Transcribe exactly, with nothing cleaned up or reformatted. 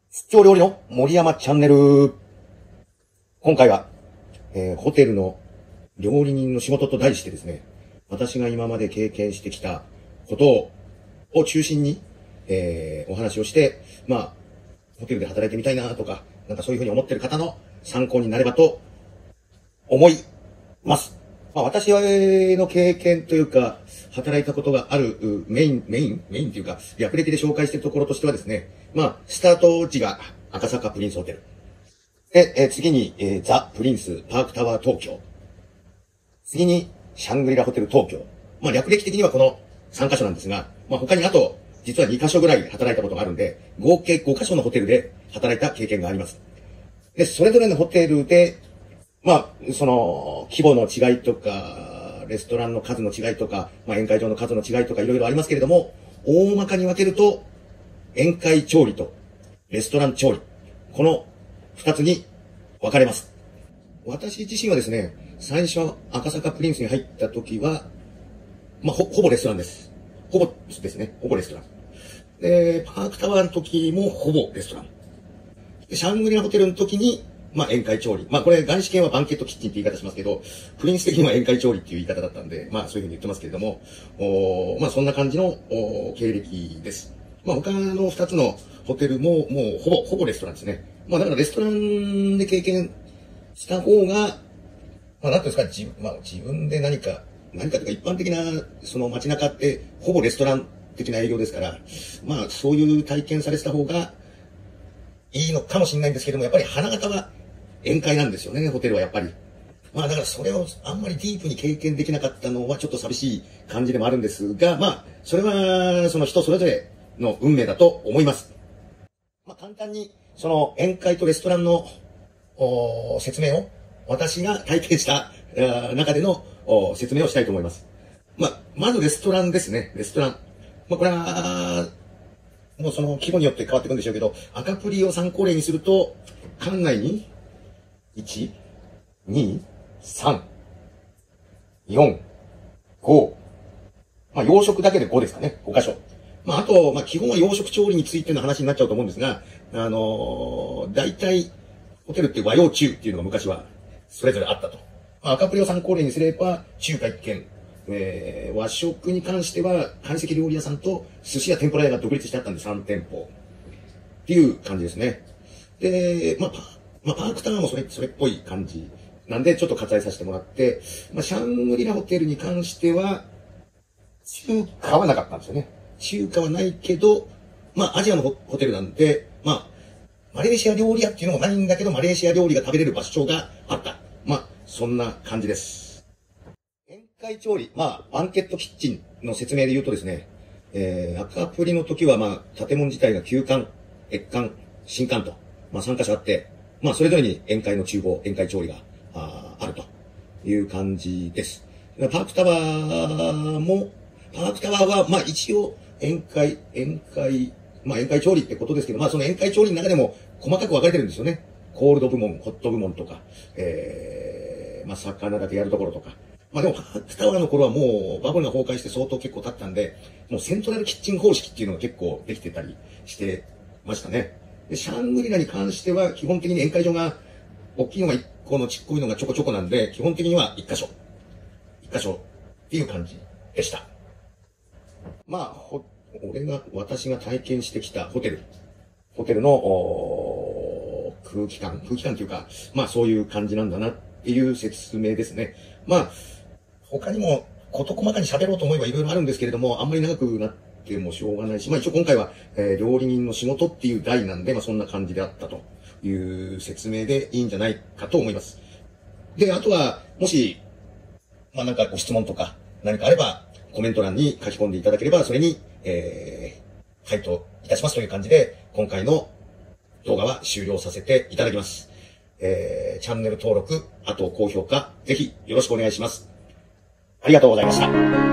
出張料理の森山チャンネル。今回は、えー、ホテルの料理人の仕事と題してですね、私が今まで経験してきたことを、を中心に、えー、お話をして、まあ、ホテルで働いてみたいなとか、なんかそういうふうに思ってる方の参考になればと思います。まあ、私の経験というか、働いたことがあるメイン、メイン、メインというか、略歴で紹介しているところとしてはですね、まあ、スタート地が赤坂プリンスホテル。で、えー、次に、えー、ザ・プリンスパークタワー東京。次に、シャングリラホテル東京。まあ、略歴的にはこのさんカ所なんですが、まあ、他にあと、実はにカ所ぐらい働いたことがあるんで、合計ごカ所のホテルで働いた経験があります。で、それぞれのホテルで、まあ、その、規模の違いとか、レストランの数の違いとか、まあ、宴会場の数の違いとかいろいろありますけれども、大まかに分けると、宴会調理とレストラン調理。この二つに分かれます。私自身はですね、最初赤坂プリンスに入った時は、まあ、ほ、ほぼレストランです。ほぼですね。ほぼレストラン。で、パークタワーの時もほぼレストラン。でシャングリラホテルの時に、まあ、宴会調理。まあ、これ、外資系はバンケットキッチンって言い方しますけど、プリンス的には宴会調理っていう言い方だったんで、まあ、そういうふうに言ってますけれども、おまあ、そんな感じのお経歴です。まあ、他の二つのホテルも、もう、ほぼ、ほぼレストランですね。まあ、だからレストランで経験した方が、まあ、なんていうんですか、自, まあ、自分で何か、何かというか一般的な、その街中って、ほぼレストラン的な営業ですから、まあ、そういう体験されてた方が、いいのかもしれないんですけども、やっぱり花形は宴会なんですよね、ホテルはやっぱり。まあだからそれをあんまりディープに経験できなかったのはちょっと寂しい感じでもあるんですが、まあ、それはその人それぞれの運命だと思います。まあ簡単にその宴会とレストランの説明を私が体験した中での説明をしたいと思います。まあ、まずレストランですね、レストラン。まあこれは、もうその規模によって変わってくるんでしょうけど、赤プリを参考例にすると、館内に、いち、に、さん、よん、ご、まあ洋食だけでごですかね、ごカ所。まああと、まあ基本は洋食調理についての話になっちゃうと思うんですが、あのー、大体、ホテルって和洋中っていうのが昔はそれぞれあったと。まあ、赤プリを参考例にすれば、中華一軒、えー、和食に関しては、懐石料理屋さんと寿司や天ぷら屋が独立してあったんでさん店舗。っていう感じですね。で、まあ、パまあ、パークタワーもそれ、それっぽい感じ。なんで、ちょっと割愛させてもらって、まあ、シャングリラホテルに関しては、中華はなかったんですよね。中華はないけど、まあ、アジアのホテルなんで、まあ、マレーシア料理屋っていうのもないんだけど、マレーシア料理が食べれる場所があった。まあ、そんな感じです。宴会調理、まあ、バンケットキッチンの説明で言うとですね、えー、赤プリの時は、まあ、建物自体が旧館、越館、新館と、まあ、さんカ所あって、まあ、それぞれに宴会の厨房、宴会調理が あ, あるという感じです。パークタワーも、パークタワーは、まあ、一応、宴会、宴会、まあ、宴会調理ってことですけど、まあ、その宴会調理の中でも細かく分かれてるんですよね。コールド部門、ホット部門とか、えー、まあ、魚だけやるところとか。まあ、でも、パークタワーの頃はもう、バブルが崩壊して相当結構経ったんで、もうセントラルキッチン方式っていうのが結構できてたりしてましたね。で、シャングリラに関しては、基本的に宴会場が、大きいのがいっこのちっこいのがちょこちょこなんで、基本的にはいっカ所。いっカ所っていう感じでした。まあ、ほ、俺が、私が体験してきたホテル。ホテルの空気感、空気感というか、まあそういう感じなんだなっていう説明ですね。まあ、他にも事細かに喋ろうと思えばいろいろあるんですけれども、あんまり長くなってもしょうがないし、まあ一応今回は、えー、料理人の仕事っていう題なんで、まあそんな感じであったという説明でいいんじゃないかと思います。で、あとは、もし、まあなんかご質問とか何かあれば、コメント欄に書き込んでいただければ、それに、えー、回答いたしますという感じで、今回の動画は終了させていただきます。えー、チャンネル登録、あと高評価、ぜひよろしくお願いします。ありがとうございました。